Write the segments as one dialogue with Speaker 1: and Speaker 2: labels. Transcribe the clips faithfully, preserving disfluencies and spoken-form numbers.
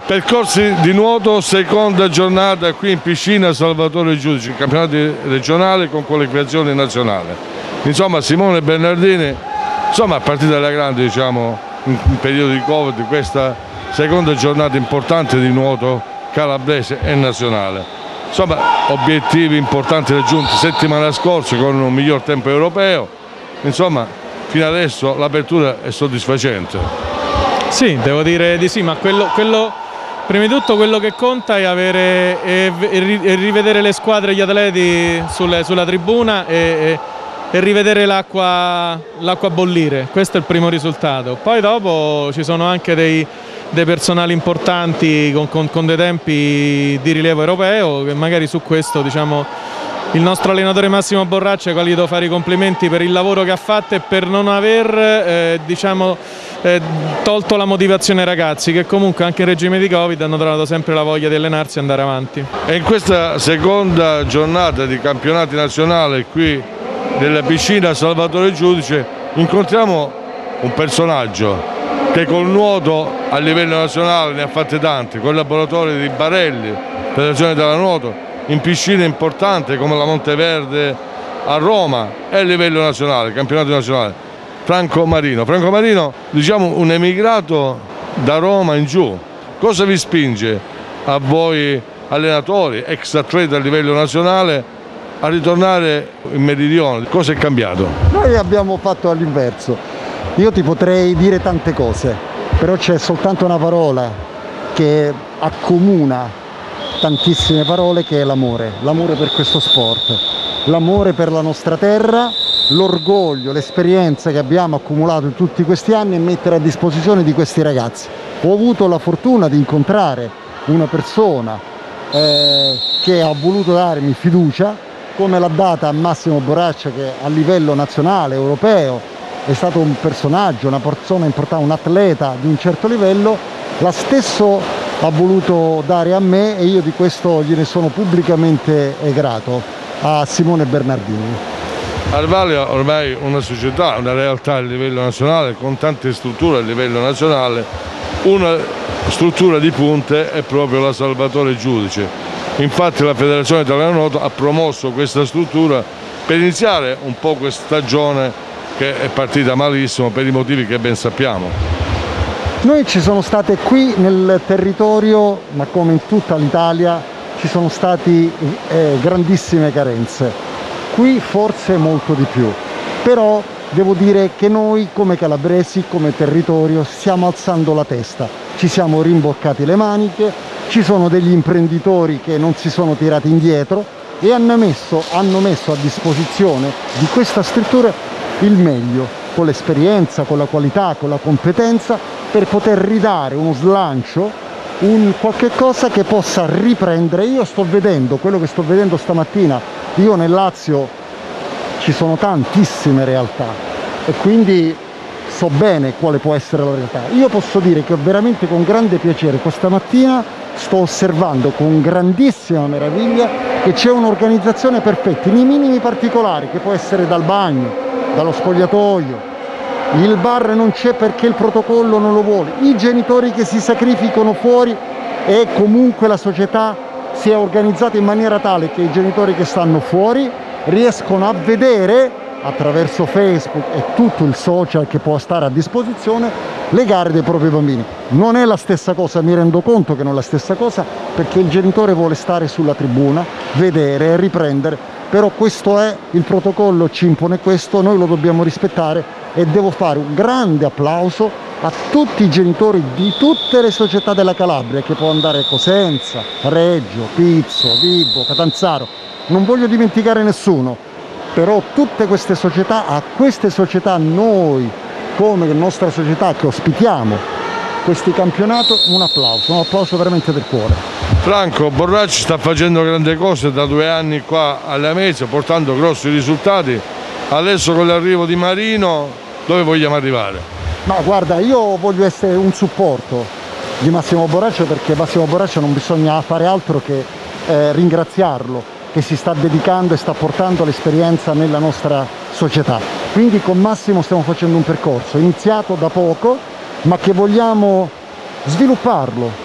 Speaker 1: Percorsi di nuoto, seconda giornata qui in piscina Salvatore Giudice, campionato regionale con qualificazione nazionale. Insomma, Simone Bernardini, insomma, partita alla grande, diciamo, in, in periodo di Covid, questa seconda giornata importante di nuoto calabrese e nazionale. Insomma, obiettivi importanti raggiunti settimana scorsa con un miglior tempo europeo. Insomma, fino adesso l'apertura è soddisfacente.
Speaker 2: Sì, devo dire di sì, ma quello... quello... prima di tutto quello che conta è, avere, è, è rivedere le squadre e gli atleti sulle, sulla tribuna e, e rivedere l'acqua l'acqua bollire. Questo è il primo risultato. Poi dopo ci sono anche dei, dei personali importanti con, con, con dei tempi di rilievo europeo, che magari su questo, diciamo, il nostro allenatore Massimo Borraccia, al quale gli devo fare i complimenti per il lavoro che ha fatto e per non aver eh, diciamo, eh, tolto la motivazione ai ragazzi, che comunque anche in regime di Covid hanno trovato sempre la voglia di allenarsi e andare avanti.
Speaker 1: E in questa seconda giornata di campionati nazionali qui nella piscina Salvatore Giudice incontriamo un personaggio che col nuoto a livello nazionale ne ha fatte tante, collaboratore di Barelli, Federazione della Nuoto, in piscine importanti come la Monteverde a Roma e a livello nazionale, campionato nazionale. Franco Marino. Franco Marino, diciamo un emigrato da Roma in giù. Cosa vi spinge a voi allenatori, ex atleti a livello nazionale, a ritornare in Meridione? Cosa è cambiato?
Speaker 3: Noi abbiamo fatto all'inverso. Io ti potrei dire tante cose, però c'è soltanto una parola che accomuna tantissime parole, che è l'amore, l'amore per questo sport, l'amore per la nostra terra, l'orgoglio, l'esperienza che abbiamo accumulato in tutti questi anni e mettere a disposizione di questi ragazzi. Ho avuto la fortuna di incontrare una persona eh, che ha voluto darmi fiducia, come l'ha data a Massimo Borraccia, che a livello nazionale, europeo, è stato un personaggio, una persona importante, un atleta di un certo livello. La stesso ha voluto dare a me e io di questo gliene sono pubblicamente grato, a Simone Bernardini.
Speaker 1: Arvalia ormai una società, una realtà a livello nazionale con tante strutture a livello nazionale, una struttura di punte è proprio la Salvatore Giudice. Infatti la Federazione Italiana Nuoto ha promosso questa struttura per iniziare un po' questa stagione che è partita malissimo per i motivi che ben sappiamo.
Speaker 3: Noi ci sono state qui nel territorio, ma come in tutta l'Italia, ci sono state eh, grandissime carenze. Qui forse molto di più, però devo dire che noi come calabresi, come territorio, stiamo alzando la testa, ci siamo rimboccati le maniche, ci sono degli imprenditori che non si sono tirati indietro e hanno messo, hanno messo a disposizione di questa struttura il meglio, con l'esperienza, con la qualità, con la competenza, per poter ridare uno slancio, un qualche cosa che possa riprendere. Io sto vedendo quello che sto vedendo stamattina, io nel Lazio ci sono tantissime realtà e quindi so bene quale può essere la realtà. Io posso dire che veramente con grande piacere questa mattina sto osservando con grandissima meraviglia che c'è un'organizzazione perfetta nei minimi particolari, che può essere dal bagno, dallo spogliatoio. Il bar non c'è perché il protocollo non lo vuole, i genitori che si sacrificano fuori e comunque la società si è organizzata in maniera tale che i genitori che stanno fuori riescono a vedere attraverso Facebook e tutto il social che può stare a disposizione le gare dei propri bambini. Non è la stessa cosa, mi rendo conto che non è la stessa cosa, perché il genitore vuole stare sulla tribuna, vedere e riprendere, però questo è il protocollo, ci impone questo, noi lo dobbiamo rispettare. E devo fare un grande applauso a tutti i genitori di tutte le società della Calabria, che può andare a Cosenza, Reggio, Pizzo, Vibo, Catanzaro, non voglio dimenticare nessuno, però tutte queste società, a queste società noi come nostra società che ospitiamo questi campionati, un applauso, un applauso veramente del cuore.
Speaker 1: Franco, Borracci sta facendo grandi cose da due anni qua alla Mezza, portando grossi risultati. Adesso con l'arrivo di Marino dove vogliamo arrivare?
Speaker 3: No, guarda, io voglio essere un supporto di Massimo Borraccia, perché Massimo Borraccia non bisogna fare altro che eh, ringraziarlo, che si sta dedicando e sta portando l'esperienza nella nostra società. Quindi con Massimo stiamo facendo un percorso iniziato da poco, ma che vogliamo svilupparlo,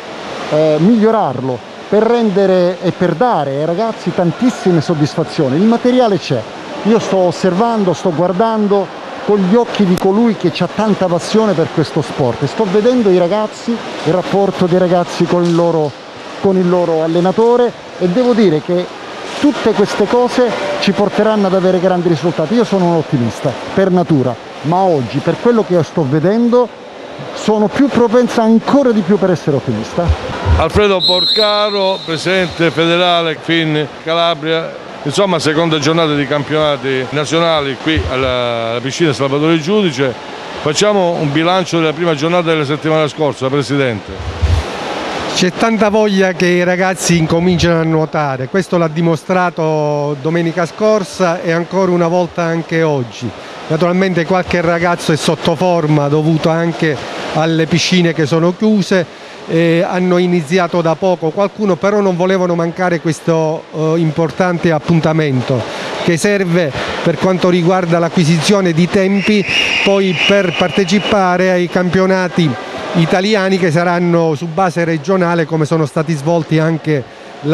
Speaker 3: eh, migliorarlo, per rendere e per dare ai ragazzi tantissime soddisfazioni. Il materiale c'è, io sto osservando, sto guardando con gli occhi di colui che ha tanta passione per questo sport e sto vedendo i ragazzi, il rapporto dei ragazzi con il loro, con il loro allenatore, e devo dire che tutte queste cose ci porteranno ad avere grandi risultati. Io sono un ottimista per natura, ma oggi, per quello che io sto vedendo, sono più propensa ancora di più per essere ottimista.
Speaker 1: Alfredo Porcaro, presidente federale F I N Calabria, insomma seconda giornata di campionati nazionali qui alla, alla piscina Salvatore Giudice. Facciamo un bilancio della prima giornata della settimana scorsa, Presidente.
Speaker 4: C'è tanta voglia che i ragazzi incominciano a nuotare, questo l'ha dimostrato domenica scorsa e ancora una volta anche oggi. Naturalmente qualche ragazzo è sotto forma dovuto anche alle piscine che sono chiuse, eh, hanno iniziato da poco, qualcuno però non volevano mancare questo eh, importante appuntamento che serve per quanto riguarda l'acquisizione di tempi poi per partecipare ai campionati italiani che saranno su base regionale, come sono stati svolti anche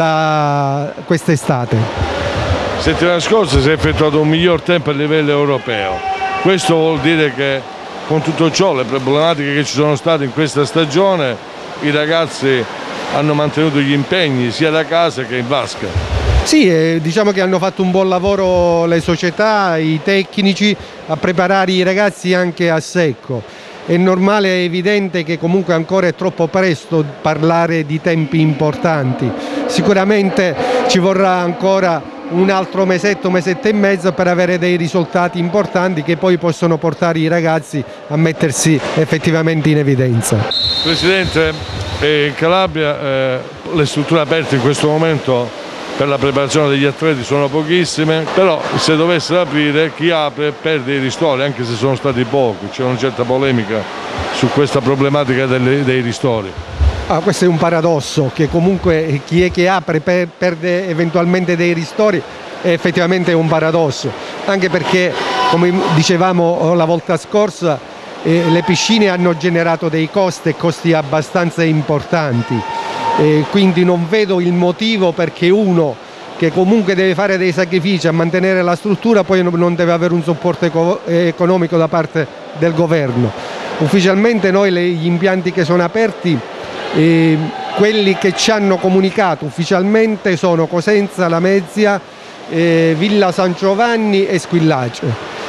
Speaker 4: quest'estate.
Speaker 1: Settimana scorsa si è effettuato un miglior tempo a livello europeo. Questo vuol dire che con tutto ciò, le problematiche che ci sono state in questa stagione, i ragazzi hanno mantenuto gli impegni sia da casa che in vasca.
Speaker 4: Sì, eh, diciamo che hanno fatto un buon lavoro le società, i tecnici, a preparare i ragazzi anche a secco. È normale, è evidente che comunque ancora è troppo presto parlare di tempi importanti. Sicuramente ci vorrà ancora un altro mesetto, mesetto e mezzo per avere dei risultati importanti che poi possono portare i ragazzi a mettersi effettivamente in evidenza.
Speaker 1: Presidente, in Calabria eh, le strutture aperte in questo momento per la preparazione degli atleti sono pochissime, però se dovessero aprire chi apre perde i ristori, anche se sono stati pochi. C'è una certa polemica su questa problematica delle, dei ristori.
Speaker 4: Ah, questo è un paradosso, che comunque chi è che apre per, perde eventualmente dei ristori, è effettivamente un paradosso, anche perché come dicevamo la volta scorsa eh, le piscine hanno generato dei costi e costi abbastanza importanti. E quindi non vedo il motivo perché uno che comunque deve fare dei sacrifici a mantenere la struttura poi non deve avere un supporto eco economico da parte del governo. Ufficialmente noi le, gli impianti che sono aperti, eh, quelli che ci hanno comunicato ufficialmente sono Cosenza, Lamezia, eh, Villa San Giovanni e Squillace,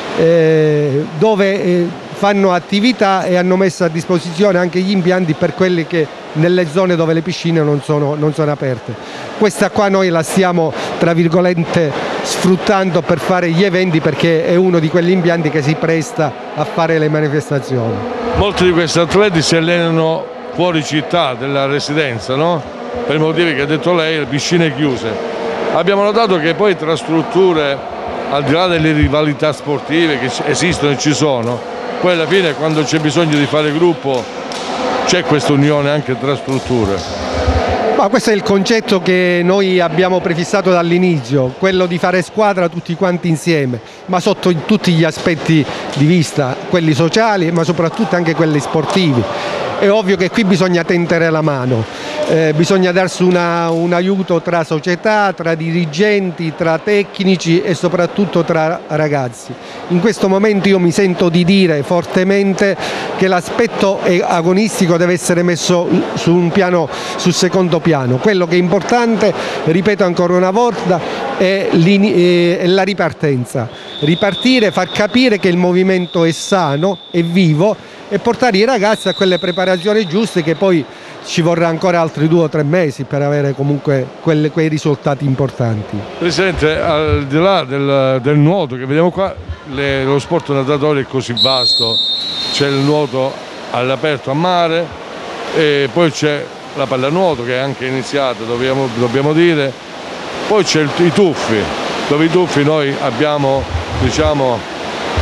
Speaker 4: eh, dove eh, fanno attività e hanno messo a disposizione anche gli impianti per quelli che nelle zone dove le piscine non sono, non sono aperte. Questa qua noi la stiamo tra virgolette sfruttando per fare gli eventi, perché è uno di quegli impianti che si presta a fare le manifestazioni.
Speaker 1: Molti di questi atleti si allenano fuori città della residenza, no? Per i motivi che ha detto lei, le piscine chiuse. Abbiamo notato che poi tra strutture, al di là delle rivalità sportive che esistono e ci sono, poi alla fine quando c'è bisogno di fare gruppo c'è questa unione anche tra strutture.
Speaker 4: Ma questo è il concetto che noi abbiamo prefissato dall'inizio, quello di fare squadra tutti quanti insieme, ma sotto tutti gli aspetti di vista, quelli sociali ma soprattutto anche quelli sportivi. È ovvio che qui bisogna tendere la mano, eh, bisogna darsi una, un aiuto tra società, tra dirigenti, tra tecnici e soprattutto tra ragazzi. In questo momento io mi sento di dire fortemente che l'aspetto agonistico deve essere messo su un piano, sul secondo piano. Quello che è importante, ripeto ancora una volta, è, è la ripartenza. Ripartire, far capire che il movimento è sano, è vivo, e portare i ragazzi a quelle preparazioni giuste, che poi ci vorrà ancora altri due o tre mesi per avere comunque quelle, quei risultati importanti.
Speaker 1: Presidente, al di là del, del nuoto che vediamo qua, le, lo sport natatorio è così vasto, c'è il nuoto all'aperto a mare e poi c'è la pallanuoto che è anche iniziata, dobbiamo, dobbiamo dire, poi c'è il, i tuffi, dove i tuffi noi abbiamo, diciamo,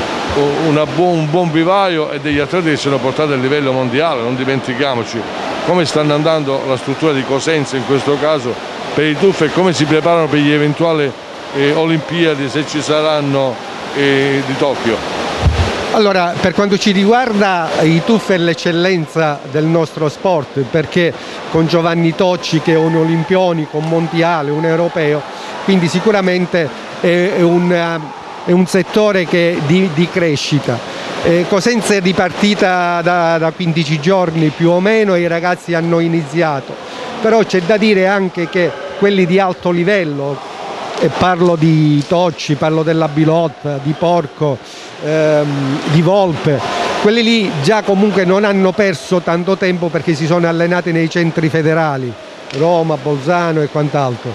Speaker 1: Una buon, un buon vivaio e degli atleti che sono portati a livello mondiale. Non dimentichiamoci come stanno andando la struttura di Cosenza in questo caso per i tuffi e come si preparano per gli eventuali eh, Olimpiadi, se ci saranno, eh, di Tokyo.
Speaker 4: Allora, per quanto ci riguarda, i T U F è l'eccellenza del nostro sport, perché con Giovanni Tocci che è un olimpionico, un mondiale, un europeo, quindi sicuramente è un, è un settore che di, di crescita. Eh, Cosenza è ripartita da, da quindici giorni più o meno e i ragazzi hanno iniziato, però c'è da dire anche che quelli di alto livello, e parlo di Tocci, parlo della Bilotta, di Porco, ehm, di Volpe, quelli lì già comunque non hanno perso tanto tempo perché si sono allenati nei centri federali, Roma, Bolzano e quant'altro,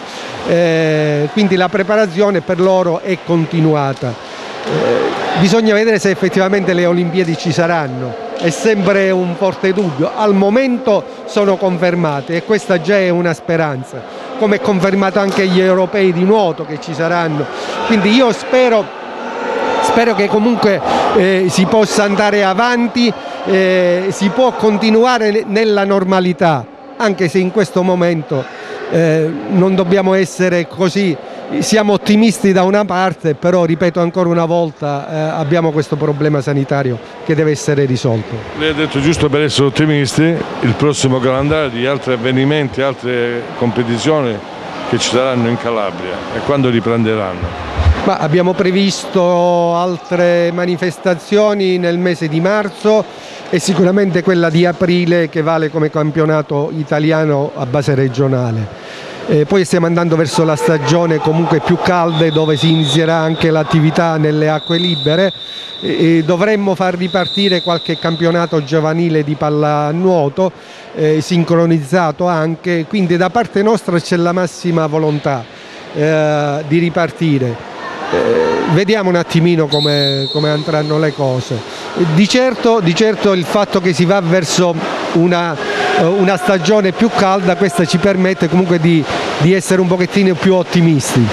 Speaker 4: eh, quindi la preparazione per loro è continuata. Eh, bisogna vedere se effettivamente le Olimpiadi ci saranno, è sempre un forte dubbio. Al momento sono confermate e questa già è una speranza, come è confermato anche gli europei di nuoto che ci saranno, quindi io spero, spero che comunque eh, si possa andare avanti, eh, si può continuare nella normalità, anche se in questo momento eh, non dobbiamo essere così. Siamo ottimisti da una parte, però ripeto ancora una volta, eh, abbiamo questo problema sanitario che deve essere risolto.
Speaker 1: Lei ha detto, giusto per essere ottimisti, il prossimo calendario di altri avvenimenti, altre competizioni che ci saranno in Calabria e quando riprenderanno?
Speaker 4: Ma abbiamo previsto altre manifestazioni nel mese di marzo e sicuramente quella di aprile che vale come campionato italiano a base regionale. Eh, poi stiamo andando verso la stagione comunque più calde, dove si inizierà anche l'attività nelle acque libere, e, e dovremmo far ripartire qualche campionato giovanile di pallanuoto, eh, sincronizzato anche, quindi da parte nostra c'è la massima volontà eh, di ripartire. Eh, vediamo un attimino come, come andranno le cose. Di certo, di certo il fatto che si va verso una, una stagione più calda, questa ci permette comunque di, di essere un pochettino più ottimisti.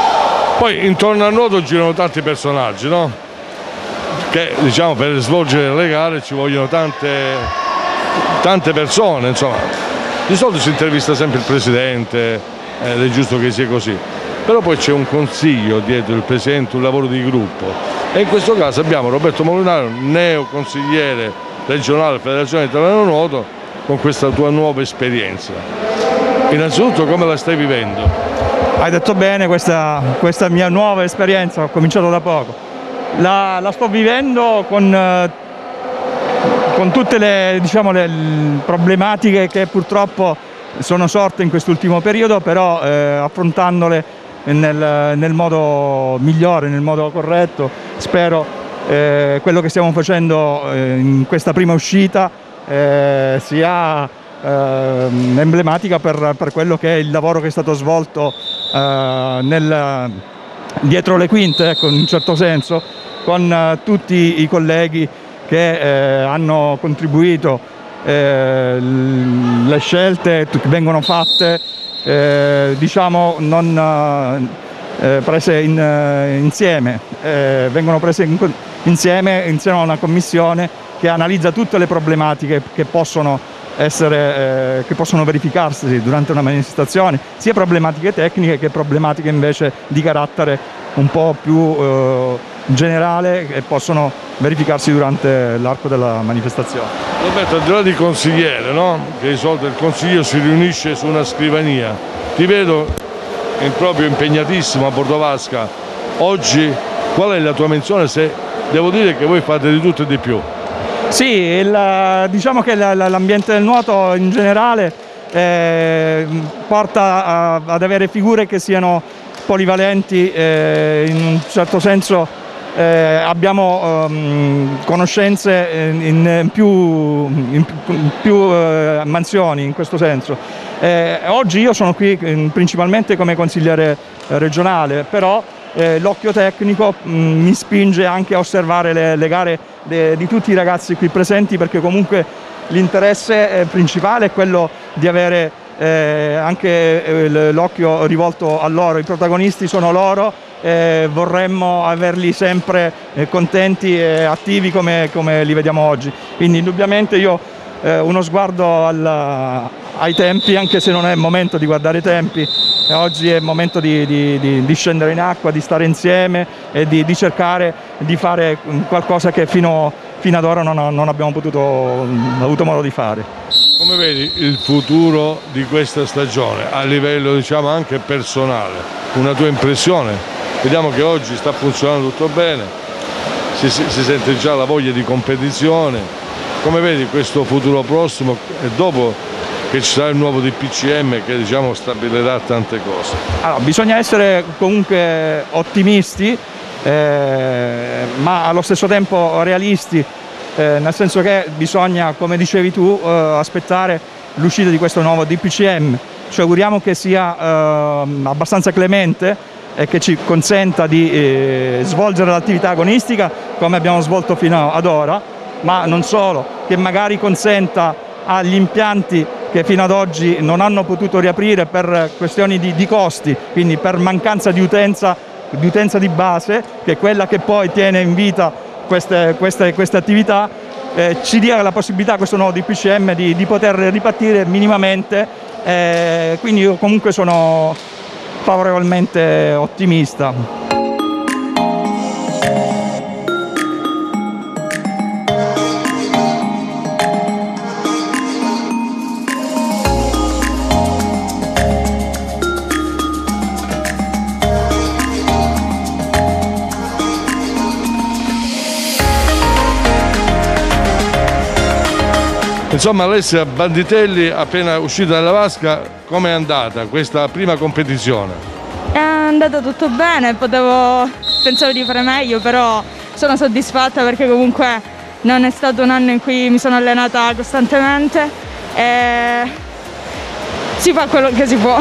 Speaker 1: Poi intorno al nuoto girano tanti personaggi, no? Che diciamo per svolgere le gare ci vogliono tante, tante persone, insomma. Di solito si intervista sempre il presidente, eh, ed è giusto che sia così. Però poi c'è un consiglio dietro il presidente, un lavoro di gruppo, e in questo caso abbiamo Roberto Molinaro, neo consigliere regionale Federazione Italiana Nuoto, con questa tua nuova esperienza. Innanzitutto come la stai vivendo?
Speaker 5: Hai detto bene, questa, questa mia nuova esperienza, ho cominciato da poco, la, la sto vivendo con, con tutte le, diciamo, le problematiche che purtroppo sono sorte in quest'ultimo periodo, però eh, affrontandole Nel, nel modo migliore, nel modo corretto. Spero eh, quello che stiamo facendo eh, in questa prima uscita eh, sia eh, emblematica per, per quello che è il lavoro che è stato svolto eh, nel, dietro le quinte, ecco, in un certo senso, con eh, tutti i colleghi che eh, hanno contribuito, eh, le scelte che vengono fatte Eh, diciamo non eh, prese in, eh, insieme, eh, vengono prese in, insieme insieme a una commissione che analizza tutte le problematiche che possono essere, eh, che possono verificarsi durante una manifestazione, sia problematiche tecniche che problematiche invece di carattere un po' più eh, generale, che possono verificarsi durante l'arco della manifestazione.
Speaker 1: Roberto, al di là di consigliere, no? Che di solito il consiglio si riunisce su una scrivania, ti vedo in proprio impegnatissimo a Bordovasca. Oggi qual è la tua menzione? Se devo dire che voi fate di tutto e di più.
Speaker 5: Sì, il, diciamo che l'ambiente del nuoto in generale eh, porta a, ad avere figure che siano polivalenti, eh, in un certo senso. Eh, abbiamo um, conoscenze in, in più, in più uh, mansioni in questo senso. Eh, oggi io sono qui eh, principalmente come consigliere eh, regionale, però eh, l'occhio tecnico mh, mi spinge anche a osservare le, le gare de, di tutti i ragazzi qui presenti, perché comunque l'interesse eh, principale è quello di avere eh, anche eh, l'occhio rivolto a loro. I protagonisti sono loro. Eh, vorremmo averli sempre eh, contenti e attivi come, come li vediamo oggi, quindi indubbiamente io eh, uno sguardo al, ai tempi, anche se non è il momento di guardare i tempi, e oggi è il momento di, di, di, di scendere in acqua, di stare insieme e di, di cercare di fare qualcosa che fino, fino ad ora non, non abbiamo potuto, non avuto modo di fare.
Speaker 1: Come vedi il futuro di questa stagione a livello, diciamo, anche personale? Una tua impressione? Vediamo che oggi sta funzionando tutto bene, si, si, si sente già la voglia di competizione. Come vedi questo futuro prossimo e dopo che ci sarà il nuovo D P C M che, diciamo, stabilirà tante cose?
Speaker 5: Allora, bisogna essere comunque ottimisti, eh, ma allo stesso tempo realisti, eh, nel senso che bisogna, come dicevi tu, eh, aspettare l'uscita di questo nuovo D P C M. Ci auguriamo che sia eh, abbastanza clemente e che ci consenta di eh, svolgere l'attività agonistica come abbiamo svolto fino ad ora, ma non solo, che magari consenta agli impianti che fino ad oggi non hanno potuto riaprire per questioni di, di costi, quindi per mancanza di utenza, di utenza di base, che è quella che poi tiene in vita queste, queste, queste attività, eh, ci dia la possibilità, questo nuovo D P C M, di, di poter ripartire minimamente, eh, quindi io comunque sono favorevolmente ottimista.
Speaker 1: Insomma, Alessia Banditelli, appena uscita dalla vasca, com'è andata questa prima competizione?
Speaker 6: È andata tutto bene, potevo, pensavo di fare meglio, però sono soddisfatta perché comunque non è stato un anno in cui mi sono allenata costantemente e si fa quello che si può.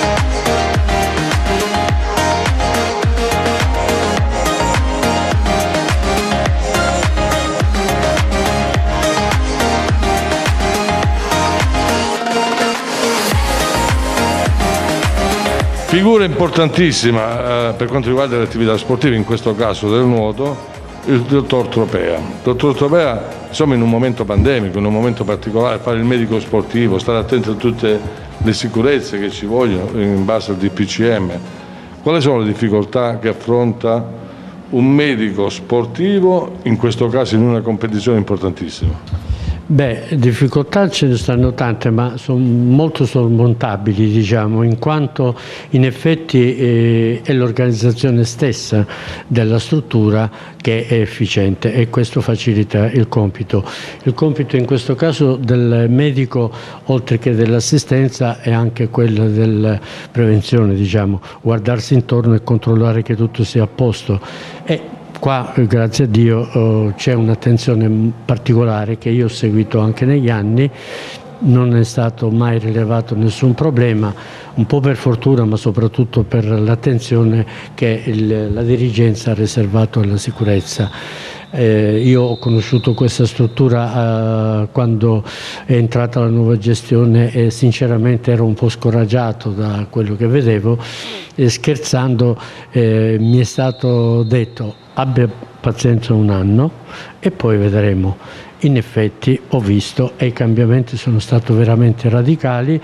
Speaker 1: Figura importantissima eh, per quanto riguarda le attività sportive, in questo caso del nuoto, il dottor Tropea. Il dottor Tropea, insomma, in un momento pandemico, in un momento particolare, fare il medico sportivo, stare attento a tutte le sicurezze che ci vogliono in base al D P C M. Quali sono le difficoltà che affronta un medico sportivo, in questo caso in una competizione importantissima?
Speaker 7: Beh, difficoltà ce ne stanno tante, ma sono molto sormontabili, diciamo, in quanto in effetti eh, è l'organizzazione stessa della struttura che è efficiente e questo facilita il compito. Il compito in questo caso del medico, oltre che dell'assistenza, è anche quello della prevenzione, diciamo, guardarsi intorno e controllare che tutto sia a posto. E qua, grazie a Dio, c'è un'attenzione particolare che io ho seguito anche negli anni, non è stato mai rilevato nessun problema, un po' per fortuna ma soprattutto per l'attenzione che il, la dirigenza ha riservato alla sicurezza. Eh, io ho conosciuto questa struttura eh, quando è entrata la nuova gestione e sinceramente ero un po' scoraggiato da quello che vedevo e scherzando eh, mi è stato detto: abbia pazienza un anno e poi vedremo. In effetti ho visto e i cambiamenti sono stati veramente radicali.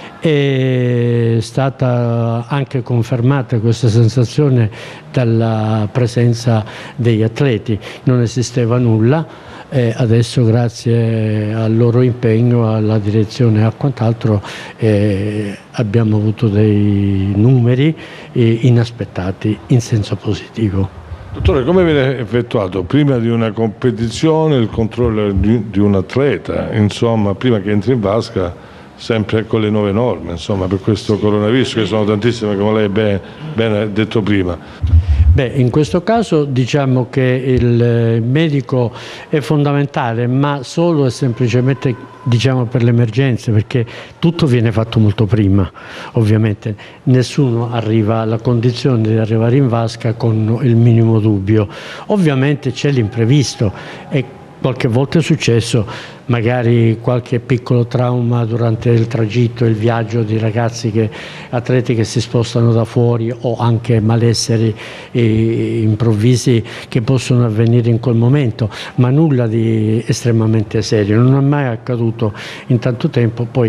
Speaker 7: È stata anche confermata questa sensazione dalla presenza degli atleti, non esisteva nulla e adesso grazie al loro impegno, alla direzione e a quant'altro eh, abbiamo avuto dei numeri eh, inaspettati in senso positivo.
Speaker 1: Dottore, come viene effettuato prima di una competizione il controllo di, di un atleta, insomma, prima che entri in vasca, sempre con le nuove norme, insomma, per questo coronavirus, che sono tantissime, come lei ben, ben detto prima?
Speaker 7: Beh, in questo caso diciamo che il medico è fondamentale, ma solo e semplicemente, diciamo, per le emergenze, perché tutto viene fatto molto prima. Ovviamente nessuno arriva alla condizione di arrivare in vasca con il minimo dubbio. Ovviamente c'è l'imprevisto e qualche volta è successo magari qualche piccolo trauma durante il tragitto, il viaggio di ragazzi, che, atleti che si spostano da fuori, o anche malesseri eh, improvvisi che possono avvenire in quel momento, ma nulla di estremamente serio, non è mai accaduto in tanto tempo. Poi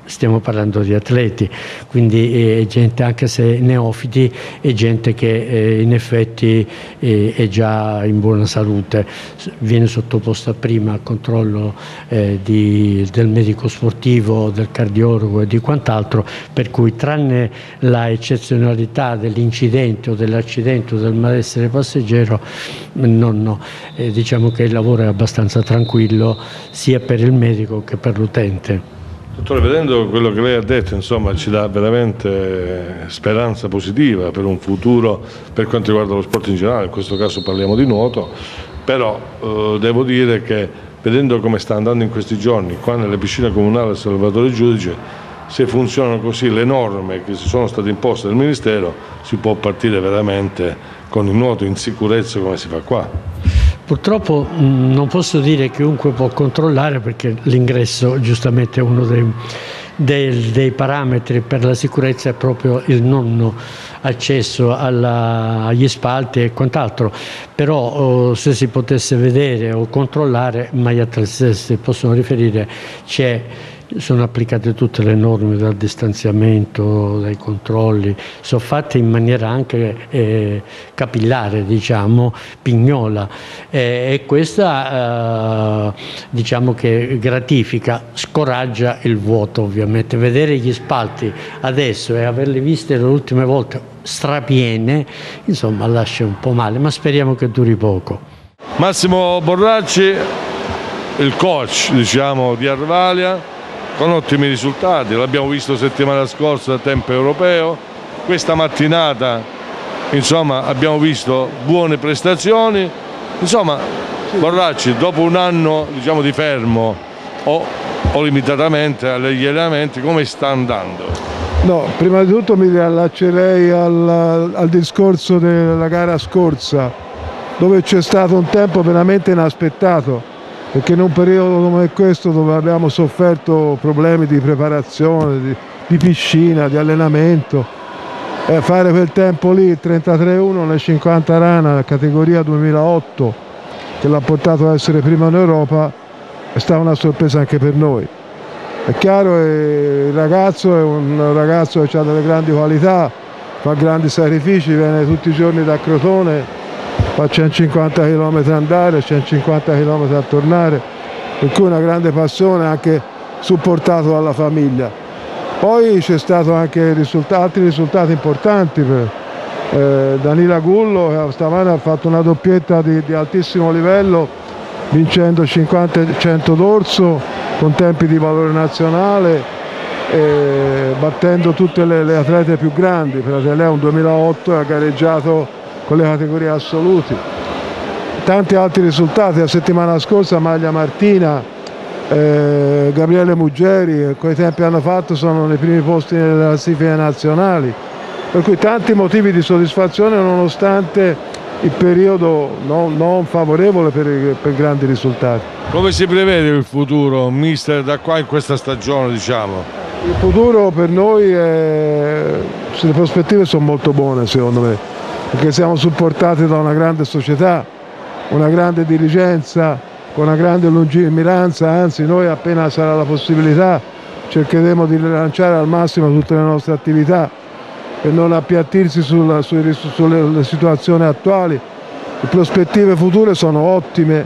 Speaker 7: stiamo parlando di atleti, quindi è gente anche se neofiti, è gente che eh, in effetti eh, è già in buona salute, viene sottoposta prima al controllo eh, di, del medico sportivo, del cardiologo e di quant'altro, per cui tranne la eccezionalità dell'incidente o dell'accidente o del malessere passeggero, non, no. Eh, diciamo che il lavoro è abbastanza tranquillo sia per il medico che per l'utente.
Speaker 1: Dottore, vedendo quello che lei ha detto, insomma, ci dà veramente speranza positiva per un futuro per quanto riguarda lo sport in generale, in questo caso parliamo di nuoto, però eh, devo dire che vedendo come sta andando in questi giorni qua nelle piscine comunali Salvatore Giudice, se funzionano così le norme che si sono state imposte dal Ministero, si può partire veramente con il nuoto in sicurezza come si fa qua.
Speaker 7: Purtroppo mh, non posso dire che chiunque può controllare, perché l'ingresso giustamente è uno dei, dei, dei parametri per la sicurezza, è proprio il non accesso alla, agli spalti e quant'altro, però oh, se si potesse vedere o controllare, ma gli atleti si possono riferire, c'è sono applicate tutte le norme dal distanziamento, dai controlli, sono fatte in maniera anche eh, capillare, diciamo, pignola, eh, e questa eh, diciamo che gratifica, scoraggia il vuoto ovviamente. Vedere gli spalti adesso e averli viste le ultime volte strapiene, insomma, lascia un po' male, ma speriamo che duri poco.
Speaker 1: Massimo Borracci, il coach, diciamo, di Arvalia, con ottimi risultati, l'abbiamo visto settimana scorsa a tempo europeo, questa mattinata insomma abbiamo visto buone prestazioni, insomma Borracci dopo un anno, diciamo, di fermo o, o limitatamente agli allenamenti, come sta andando?
Speaker 8: No, prima di tutto mi riallaccerei al, al discorso della gara scorsa, dove c'è stato un tempo veramente inaspettato, perché in un periodo come questo, dove abbiamo sofferto problemi di preparazione, di, di piscina, di allenamento, eh, fare quel tempo lì, trentatré uno nel cinquanta rana, categoria duemilaotto, che l'ha portato a essere primo in Europa, è stata una sorpresa anche per noi. È chiaro che il ragazzo è un ragazzo che ha delle grandi qualità, fa grandi sacrifici, viene tutti i giorni da Crotone, fa centocinquanta chilometri andare, centocinquanta chilometri a tornare, per cui una grande passione, anche supportato dalla famiglia. Poi c'è stato anche risultati, altri risultati importanti per eh, Danila Gullo, che stamane ha fatto una doppietta di, di altissimo livello, vincendo cinquanta e cento d'orso con tempi di valore nazionale, eh, battendo tutte le, le atlete più grandi. Per lei è un duemilaotto e ha gareggiato con le categorie assoluti. Tanti altri risultati, la settimana scorsa Maglia Martina, eh, Gabriele Muggeri, con i tempi che hanno fatto sono nei primi posti nelle classifiche nazionali, per cui tanti motivi di soddisfazione nonostante il periodo non, non favorevole per, per grandi risultati.
Speaker 1: Come si prevede il futuro, mister, da qua in questa stagione, diciamo?
Speaker 8: Il futuro per noi, è... le prospettive sono molto buone secondo me, perché siamo supportati da una grande società, una grande dirigenza, con una grande lungimiranza, anzi noi appena sarà la possibilità cercheremo di rilanciare al massimo tutte le nostre attività per non appiattirsi sulla, sulle, sulle situazioni attuali. Le prospettive future sono ottime,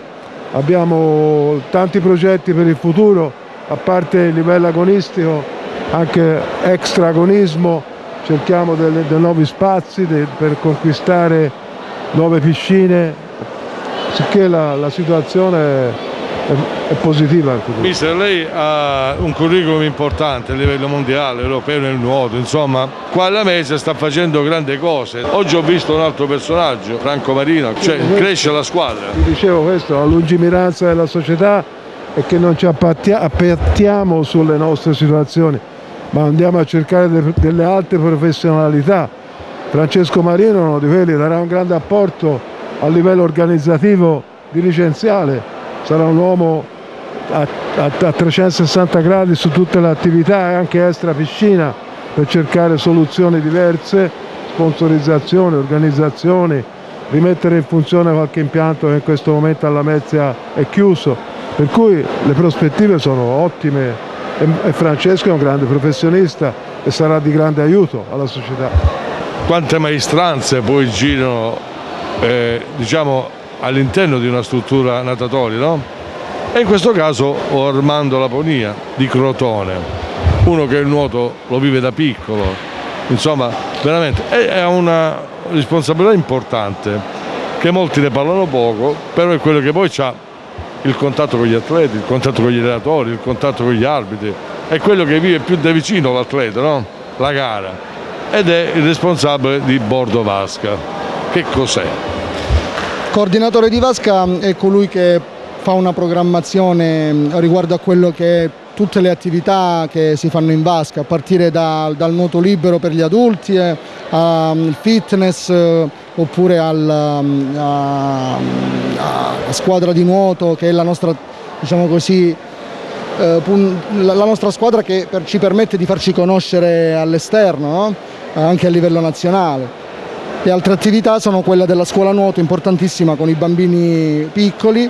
Speaker 8: abbiamo tanti progetti per il futuro, a parte il livello agonistico, anche extra agonismo. Cerchiamo dei nuovi spazi de, per conquistare nuove piscine, sicché la, la situazione è, è positiva.
Speaker 1: Mister, lei ha un curriculum importante a livello mondiale, europeo nel nuoto, insomma, qua alla Mesa sta facendo grandi cose. Oggi ho visto un altro personaggio, Franco Marino, cioè cresce la squadra.
Speaker 8: Vi dicevo questo, la lungimiranza della società è che non ci appiattiamo sulle nostre situazioni, ma andiamo a cercare de, delle alte professionalità. Francesco Marino, uno di quelli, darà un grande apporto a livello organizzativo dirigenziale, sarà un uomo a, a, a trecentosessanta gradi su tutte le attività e anche extra piscina, per cercare soluzioni diverse, sponsorizzazioni, organizzazioni, rimettere in funzione qualche impianto che in questo momento alla Mezia è chiuso, per cui le prospettive sono ottime e, e Francesco è un grande professionista e sarà di grande aiuto alla società.
Speaker 1: Quante maestranze poi girano eh, diciamo, all'interno di una struttura natatoria, no? E in questo caso ho Armando Laponia di Crotone, uno che il nuoto lo vive da piccolo, insomma veramente è una responsabilità importante che molti ne parlano poco, però è quello che poi ha il contatto con gli atleti, il contatto con gli allenatori, il contatto con gli arbitri, è quello che vive più da vicino l'atleta, no? La gara, ed è il responsabile di Bordo Vasca. Che cos'è?
Speaker 9: Coordinatore di Vasca è colui che fa una programmazione riguardo a quello che è tutte le attività che si fanno in vasca, a partire da, dal nuoto libero per gli adulti, eh, al fitness, eh, oppure al, a, a squadra di nuoto, che è la nostra, diciamo così, eh, la, la nostra squadra che per, ci permette di farci conoscere all'esterno, no? Anche a livello nazionale. Le altre attività sono quelle della scuola nuoto, importantissima con i bambini piccoli,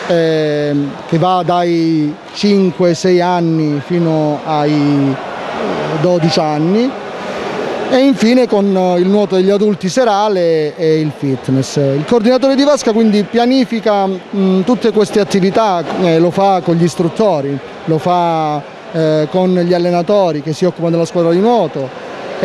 Speaker 9: eh, che va dai cinque sei anni fino ai dodici anni, e infine con il nuoto degli adulti serale e il fitness. Il coordinatore di vasca quindi pianifica mh, tutte queste attività, eh, lo fa con gli istruttori, lo fa eh, con gli allenatori che si occupano della squadra di nuoto.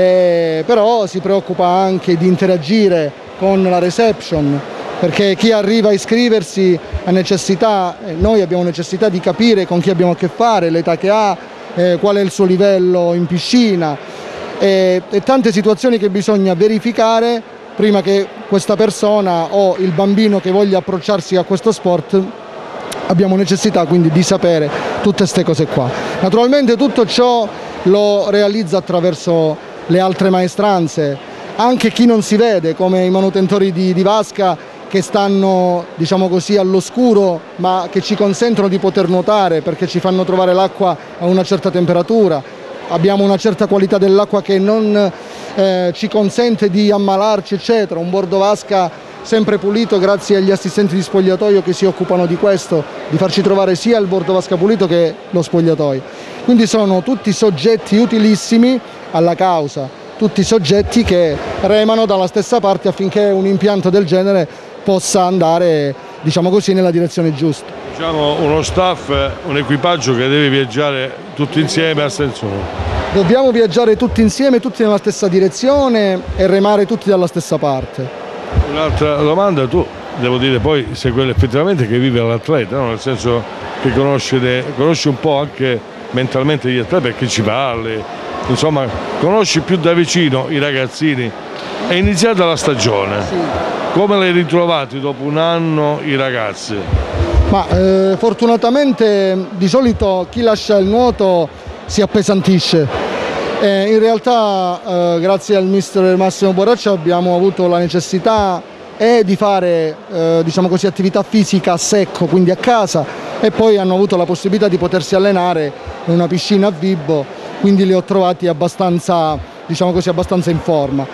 Speaker 9: Eh, però si preoccupa anche di interagire con la reception, perché chi arriva a iscriversi ha necessità, eh, noi abbiamo necessità di capire con chi abbiamo a che fare, l'età che ha, eh, qual è il suo livello in piscina, eh, e tante situazioni che bisogna verificare prima che questa persona o il bambino che voglia approcciarsi a questo sport. Abbiamo necessità quindi di sapere tutte queste cose qua. Naturalmente tutto ciò lo realizza attraverso le altre maestranze, anche chi non si vede, come i manutentori di, di vasca, che stanno, diciamo così, all'oscuro, ma che ci consentono di poter nuotare perché ci fanno trovare l'acqua a una certa temperatura. Abbiamo una certa qualità dell'acqua che non eh, ci consente di ammalarci, eccetera. Un bordo vasca sempre pulito grazie agli assistenti di spogliatoio che si occupano di questo, di farci trovare sia il bordo vasca pulito che lo spogliatoio. Quindi sono tutti soggetti utilissimi alla causa, tutti soggetti che remano dalla stessa parte affinché un impianto del genere possa andare, diciamo così, nella direzione giusta.
Speaker 1: Diciamo uno staff, un equipaggio che deve viaggiare tutti insieme a senso unico.
Speaker 9: Dobbiamo viaggiare tutti insieme, tutti nella stessa direzione e remare tutti dalla stessa parte.
Speaker 1: Un'altra domanda, tu devo dire poi sei quello effettivamente che vive l'atleta, no? Nel senso che conosci, de, conosci un po' anche mentalmente gli atleti perché ci parli, insomma conosci più da vicino i ragazzini. È iniziata la stagione, sì. Come l'hai ritrovati dopo un anno i ragazzi?
Speaker 9: Ma eh, fortunatamente di solito chi lascia il nuoto si appesantisce. Eh, in realtà eh, grazie al mister Massimo Borraccia abbiamo avuto la necessità e di fare eh, diciamo così, attività fisica a secco, quindi a casa, e poi hanno avuto la possibilità di potersi allenare in una piscina a Vibo, quindi li ho trovati abbastanza, diciamo così, abbastanza in forma.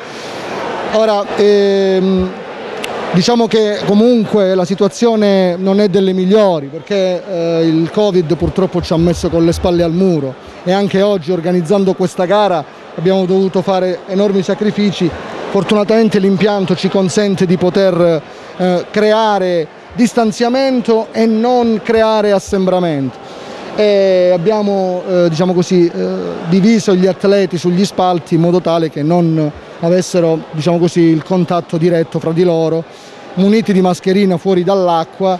Speaker 9: Ora, ehm, diciamo che comunque la situazione non è delle migliori, perché eh, il Covid purtroppo ci ha messo con le spalle al muro, e anche oggi organizzando questa gara abbiamo dovuto fare enormi sacrifici. Fortunatamente l'impianto ci consente di poter eh, creare distanziamento e non creare assembramento. E abbiamo eh, diciamo così, eh, diviso gli atleti sugli spalti in modo tale che non avessero, diciamo così, il contatto diretto fra di loro, muniti di mascherina fuori dall'acqua,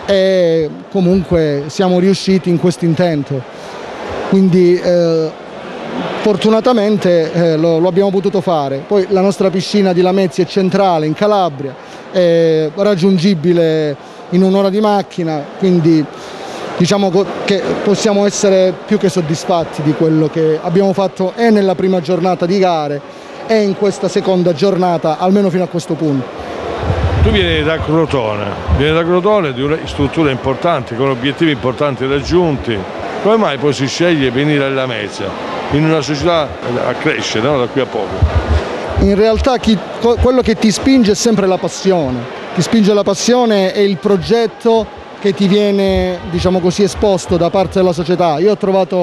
Speaker 9: e comunque siamo riusciti in questo intento. Quindi eh, fortunatamente eh, lo, lo abbiamo potuto fare. Poi la nostra piscina di Lamezia è centrale, in Calabria, è raggiungibile in un'ora di macchina, quindi diciamo che possiamo essere più che soddisfatti di quello che abbiamo fatto e nella prima giornata di gare e in questa seconda giornata, almeno fino a questo punto.
Speaker 1: Tu vieni da Crotone, vieni da Crotone di una struttura importante, con obiettivi importanti raggiunti. Come mai poi si sceglie venire a Lamezia, in una società a crescere, no? Da qui a poco?
Speaker 9: In realtà chi, quello che ti spinge è sempre la passione, ti spinge la passione e il progetto che ti viene, diciamo così, esposto da parte della società. Io ho trovato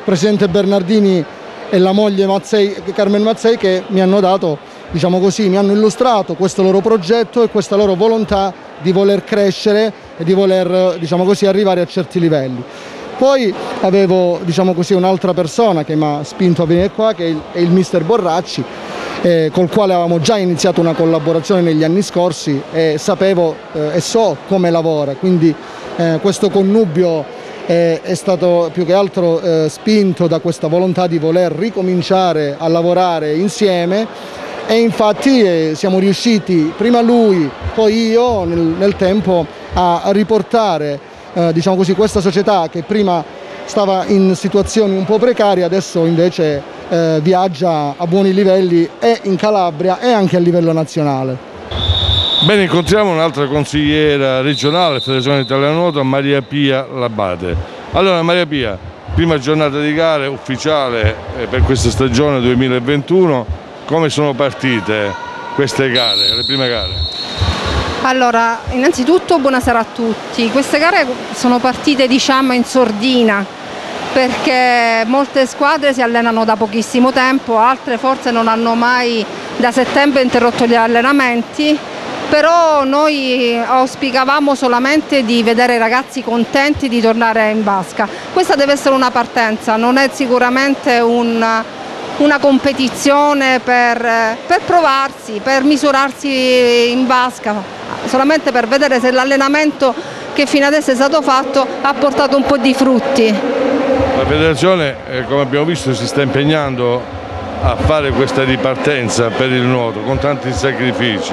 Speaker 9: presidente Bernardini e la moglie Mazzei, Carmen Mazzei, che mi hanno dato, diciamo così, mi hanno illustrato questo loro progetto e questa loro volontà di voler crescere e di voler, diciamo così, arrivare a certi livelli. Poi avevo, diciamo così, un'altra persona che mi ha spinto a venire qua, che è il, è il mister Borracci, eh, col quale avevamo già iniziato una collaborazione negli anni scorsi e sapevo eh, e so come lavora, quindi eh, questo connubio eh, è stato più che altro eh, spinto da questa volontà di voler ricominciare a lavorare insieme, e infatti eh, siamo riusciti, prima lui, poi io, nel, nel tempo a, a riportare eh, diciamo così, questa società che prima stava in situazioni un po' precarie, adesso invece eh, viaggia a buoni livelli e in Calabria e anche a livello nazionale.
Speaker 1: Bene, incontriamo un'altra consigliera regionale, Federazione Italiana Nuoto, Maria Pia Labate. Allora Maria Pia, prima giornata di gare ufficiale eh, per questa stagione duemilaventuno, come sono partite queste gare, le prime gare?
Speaker 10: Allora, innanzitutto buonasera a tutti. Queste gare sono partite, diciamo, in sordina, perché molte squadre si allenano da pochissimo tempo, altre forse non hanno mai da settembre interrotto gli allenamenti, però noi auspicavamo solamente di vedere i ragazzi contenti di tornare in vasca. Questa deve essere una partenza, non è sicuramente un... una competizione per, per provarsi, per misurarsi in vasca, solamente per vedere se l'allenamento che fino adesso è stato fatto ha portato un po' di frutti.
Speaker 1: La federazione, eh, come abbiamo visto, si sta impegnando a fare questa ripartenza per il nuoto con tanti sacrifici,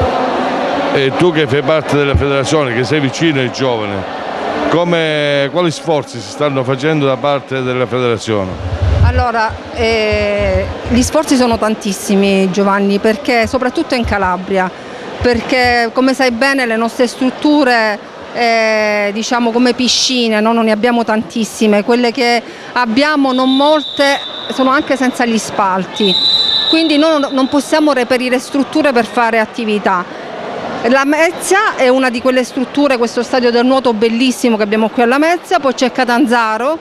Speaker 1: e tu che fai parte della federazione, che sei vicino ai giovani, come, quali sforzi si stanno facendo da parte della federazione?
Speaker 10: Allora, eh, gli sforzi sono tantissimi, Giovanni, perché soprattutto in Calabria, perché come sai bene le nostre strutture, eh, diciamo come piscine, no? Non ne abbiamo tantissime, quelle che abbiamo, non molte, sono anche senza gli spalti, quindi noi non possiamo reperire strutture per fare attività. La Mezzia è una di quelle strutture, questo stadio del nuoto bellissimo che abbiamo qui alla Mezzia, poi c'è Catanzaro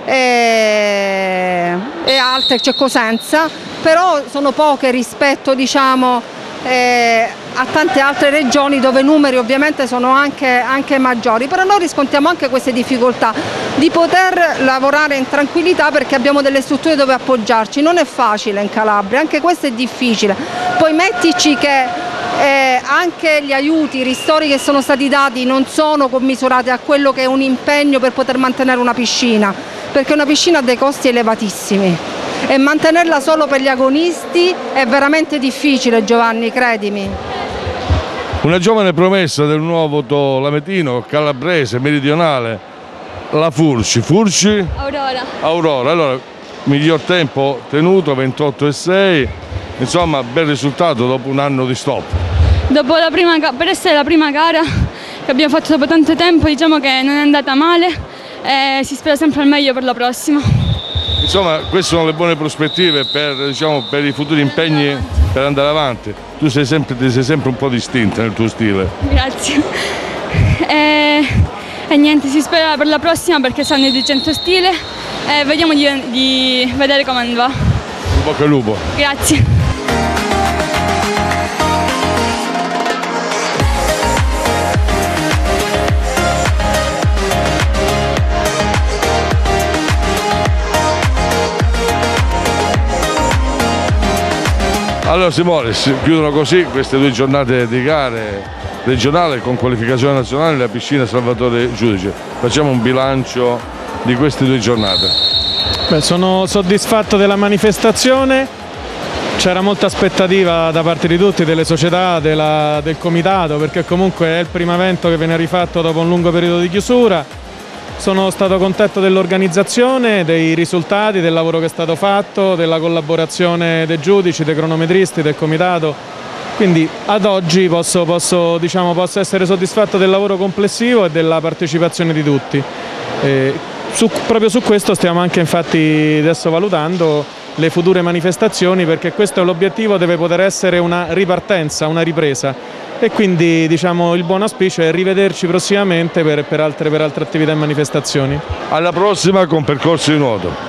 Speaker 10: e, e altre, c'è Cosenza, però sono poche rispetto, diciamo, eh, a tante altre regioni dove i numeri ovviamente sono anche, anche maggiori, però noi riscontriamo anche queste difficoltà di poter lavorare in tranquillità perché abbiamo delle strutture dove appoggiarci, non è facile in Calabria, anche questo è difficile, poi mettici che Eh, anche gli aiuti, i ristori che sono stati dati non sono commisurati a quello che è un impegno per poter mantenere una piscina, perché una piscina ha dei costi elevatissimi e mantenerla solo per gli agonisti è veramente difficile, Giovanni, credimi.
Speaker 1: Una giovane promessa del nuovo lametino, calabrese, meridionale, la Furci. Furci?
Speaker 11: Aurora.
Speaker 1: Aurora, allora, miglior tempo tenuto, ventotto e sei, insomma, bel risultato dopo un anno di stop.
Speaker 11: Dopo la prima, per essere la prima gara che abbiamo fatto dopo tanto tempo, diciamo che non è andata male e si spera sempre al meglio per la prossima.
Speaker 1: Insomma, queste sono le buone prospettive per, diciamo, per i futuri impegni per andare avanti. Tu sei sempre, ti sei sempre un po' distinta nel tuo stile.
Speaker 11: Grazie. E, e niente, si spera per la prossima perché sanno i duecento stile e vediamo di, di vedere come va.
Speaker 1: In bocca al lupo.
Speaker 11: Grazie.
Speaker 1: Allora Simone, si chiudono così queste due giornate di gare regionale con qualificazione nazionale nella piscina Salvatore Giudice. Facciamo un bilancio di queste due giornate.
Speaker 2: Beh, sono soddisfatto della manifestazione, c'era molta aspettativa da parte di tutti, delle società, della, del comitato, perché comunque è il primo evento che viene rifatto dopo un lungo periodo di chiusura. Sono stato contento dell'organizzazione, dei risultati, del lavoro che è stato fatto, della collaborazione dei giudici, dei cronometristi, del comitato. Quindi ad oggi posso, posso, diciamo, posso essere soddisfatto del lavoro complessivo e della partecipazione di tutti. E su, proprio su questo stiamo anche infatti adesso valutando le future manifestazioni, perché questo è l'obiettivo, deve poter essere una ripartenza, una ripresa. E quindi, diciamo, il buon auspicio è rivederci prossimamente per, per, altre, per altre attività e manifestazioni.
Speaker 1: Alla prossima con Percorsi di Nuoto.